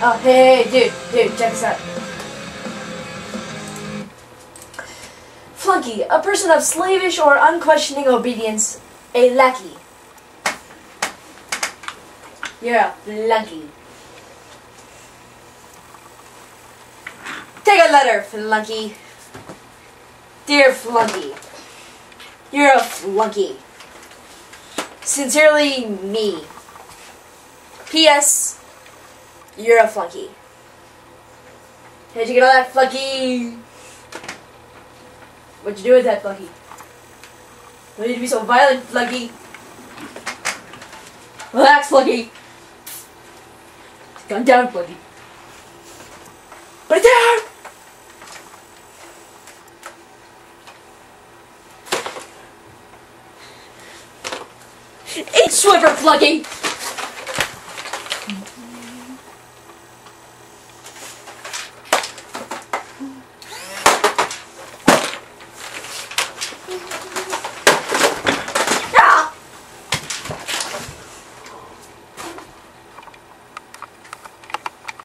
Oh, hey, dude, check this out. Flunky, a person of slavish or unquestioning obedience, a lackey. You're a flunky. Take a letter, flunky. Dear flunky, you're a flunky. Sincerely, me. P.S. You're a flunky. How'd you get all that, flunky? What'd you do with that, flunky? Don't need to be so violent, flunky. Relax, flunky. It's gone down, flunky. Put it down! Eat Swiffer, flunky!